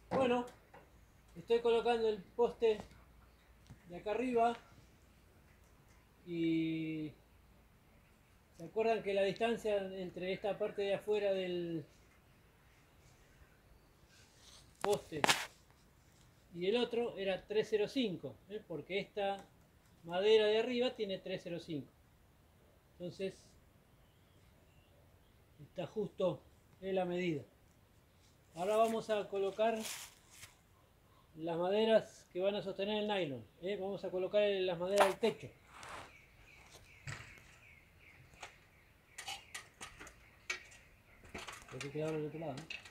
Bueno, estoy colocando el poste de acá arriba y se acuerdan que la distancia entre esta parte de afuera del poste y el otro era 305, porque esta madera de arriba tiene 305. Entonces está justo en la medida. Ahora vamos a colocar las maderas que van a sostener el nylon. Vamos a colocar las maderas del techo. Hay que quedar del otro lado, ¿no?